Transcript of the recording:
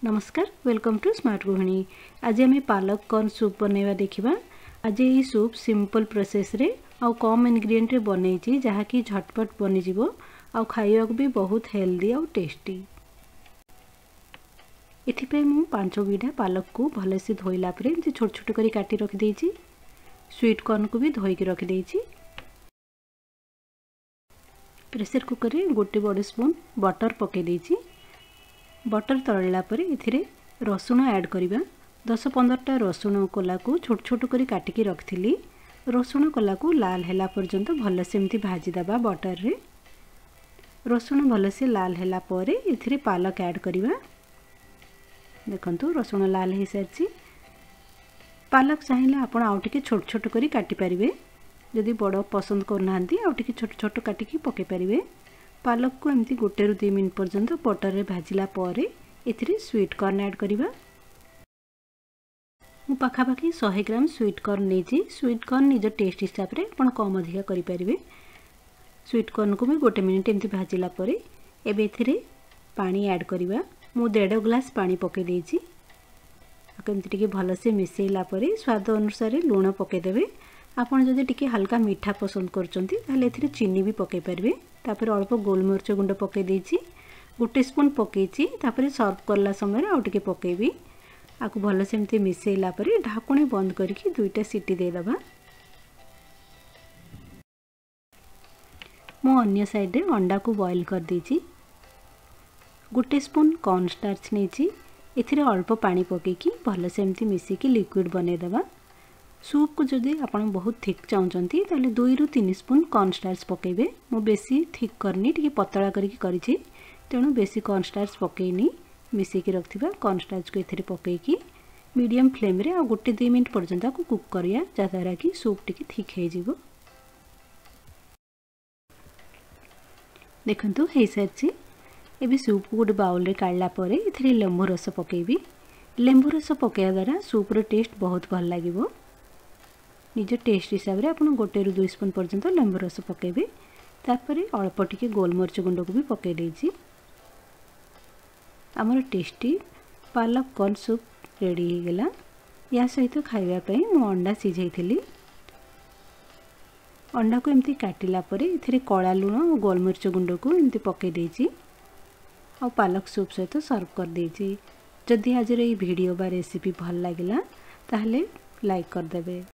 नमस्कार welcome to smart गृहिणी। आज आम पालक कॉर्न सूप बनवा देखा। आज ये सूप सिंपल प्रोसेस रे आउ कम इनग्रेडिएंट रे बनई जहाँकि झटपट बनीज आउ खाइबा भी बहुत हेल्दी आउ टेस्टी। इथिपाई मु 5 बिड़ा पालक को भलसे धोइला परे छोट छोट करी काटी रखी देइछि। स्वीट कॉर्न को भी धोईकी रखी देइछि। प्रेशर कुकर रे गोटे बड़ स्पून बटर पके देइछि। बटर तळला परे इथिरे रसुण ऐड करिबा। 10-15टा रसुण कोला को छोट छोट करी काटिकी रखथिली। रसुण कोला को लाल हैला पर्यंत भलसे एमती भाजी दबा बटर रे। रसुण भलसे लाल हैला परे इथिरे पालक ऐड करिबा। देखंतु रसुण लाल हे सारछि। पालक चाहिले आपण आउ टिके छोट छोट करी काटि परिबे। जदि बड़ पसंद करनांती आउ टिके छोट छोट काटिकी पके परिबे। पालक को एमती 1 ରୁ 2 मिनट पर्यंत बटर रे भाजिला परे एथिरे स्वीट कॉर्न ऐड करिबा। मु पाखापाखी 100 ग्राम स्वीट कॉर्न नेछि। स्वीट कॉर्न निज टेस्ट हिसाब रे आपण कम अधिका करि परिबे। स्वीट कॉर्न को भी 1 मिनट एमती भाजिला परे एबे एथिरे पानी ऐड करिबा। मु 1.5 ग्लास पानी पके देछि। एमती टिके भलसे मिसेइला परे स्वाद अनुसार लूण पके देबे। आपण जदि टिके हल्का मीठा पसंद करचंती ताले एथिरे चीनी भी पके परिबे। तापर अल्प गोलमरिच गुंड पके देछि। 1 स्पून पकेछि। तापर सर्व करला समय आउ टिके पकेबी। आकु भलसे एमती मिसेइला परे ढाकुणी बंद करके 2टा सीटी दे दबा। मो अन्य साइड रे अंडा को बॉईल कर देछि। 1 स्पून कॉर्न स्टार्च नेछि। एथिरे अल्प पानी पकेकी भलसे एमती मिसेकी लिक्विड बने दबा। सूप को जदि आपण बहुत थिक चाहते ताले 2 ରୁ 3 स्पून कॉर्न स्टार्च पकेबे। मो बेसी थिक करनी टिके पतला करके करिछि तेणु बेसी कॉर्न स्टार्च पकेनी। मिसेकी रखथिबा कॉर्न स्टार्च को एथिरे पकेकी मीडियम फ्लेम रे आ 1-2 मिनट पर्यंत को कुक करिया जहाद्वारा कि सूप टिके थिक हे जिवो। देखंतु हे सारछि। एबे सूप को गोटे बाउल रे काढला परे एथिरे लेंबू रस पकेबी। लेंबू रस पकेया द्वारा सूप रो टेस्ट बहुत भल लागिवो। निज टेस्ट हिसाब रे आपण 1 ରୁ 2 स्पून पर्यंत लेंबू रस पकेबे। तापर अल्प टिके गोलमरिच गुंड को भी पके देछि। हमर टेस्टी पालक कॉर्न सूप रेडी हो गेला। या सहित खाइबा पई मु अंडा सिझैथिली। अंडा को एमती काटिला परे इथिरे कळा लूण और गोलमरिच गुंड को एमती पके देछि और पालक सूप सहित सर्व कर देछि। जदि आज रे वीडियो बा रेसिपी भल लागिला ताहले लाइक कर देबे।